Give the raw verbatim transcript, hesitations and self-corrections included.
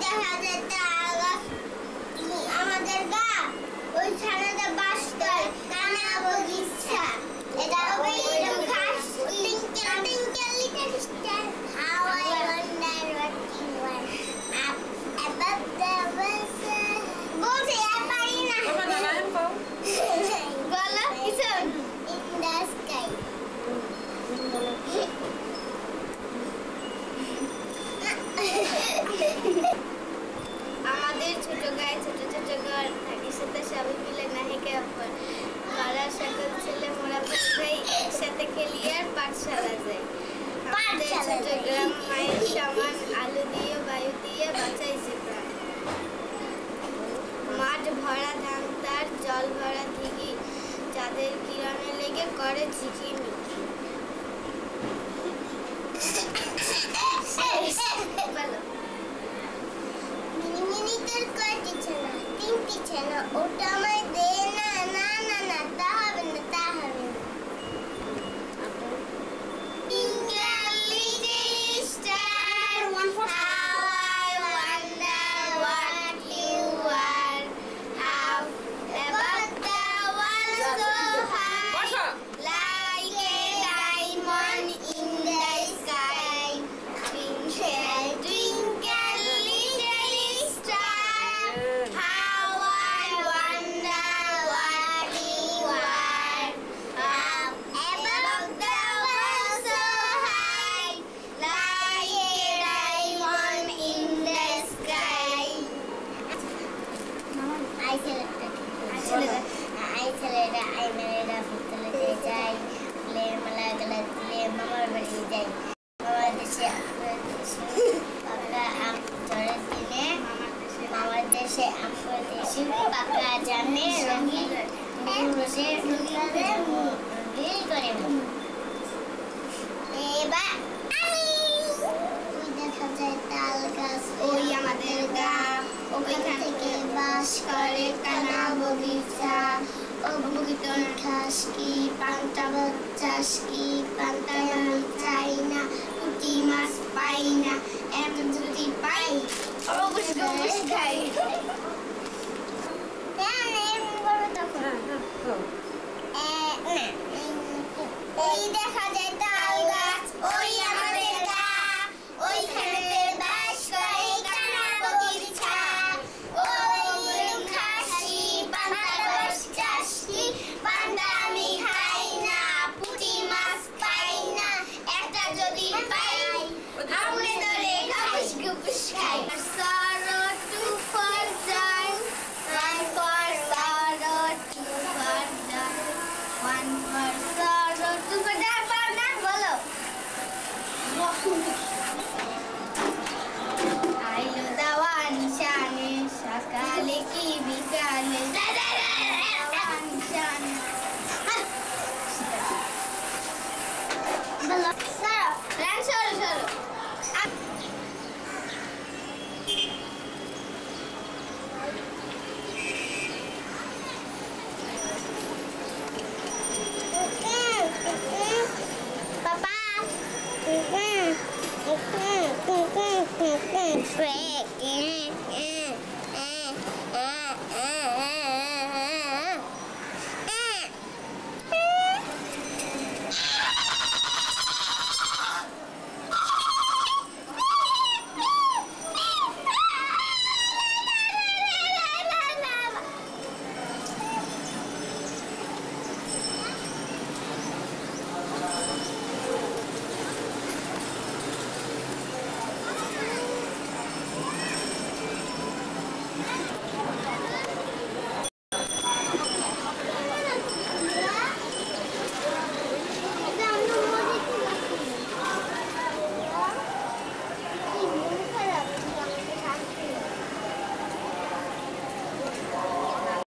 দেখা যায় তাল গাছ আমাদের গা ওইখানে যে বাস করে কানা বগিচা এটা হবে এরকম ঘাস twinkle twinkle little star how I wonder what you are up above the ocean বলছি আর পারি না বাবা নারায়ণ কও বলো কিছু in the sky আমাদের ছোট গায়ে ছোট ছোট ঘর থাকি সাথে সবাই মিলে নাহিকে অপর পাড়ার সকল ছেলে মোরা ভাই একসাথে খেলি আর পাঠশালা যাই আমাদের ছোট গ্রাম মায়ের সমান আলো দিয়ে বায়ু দিয়ে বাঁচাইছে প্রাণ মাঠ ভরা ধান তার জল ভরা দিঘি যাদের কিরণে লেগে করে ঝিকিমিকি বলো মিনি মিনি তোর কয়টি ছানা তিনটি ছানা ওটা আমায় দে না না না না তা হবে না তা হবে না Twinkle little star, how I wonder what you are. How above the world so high, like a diamond in the sky. Twinkle, twinkle, little star, how I wonder what you are. How above the world so high, like a diamond in the sky. I celebrate. I celebrate. I married a full day. Play malagala, play mama badi day. Mama deshe, papa am jore dine. Mama deshe, amko deshe, papa jane rangi. Murse rukare muril kore mu. Eba ami. Oই দেখা যায় তাল গাছ ওই আমাদের গা ওইখান থেকে বাস করে কানা বগিচা ও বগিতর ঘাস কি পান্তা ভাত চাষ কি পান্তা আমি চাই না পুঁটি মাছ পাই না এত যদি পাই অবশ্যই অবশ্যই খাই ওই দেখা যায় তাল গাছ ওই আমাদের গা ওইখানে বাস করে কানা বগিচা ওই ঘাসি পান্তা ভাত চাষ কি পান্তা আমি খাই না পুঁটি মাছ পাই না একটা যদি পাই আমনে ধরে ঘাস গুপুস খাই sorrow two for joy one for sorrow two for joy one for sorrow two for joy পারনা বলো আইলো দাওয়া নিশানে সকালে কি বিকালে দাওয়া নিশানে বলো সরো রান সরো সরো Papa. Break.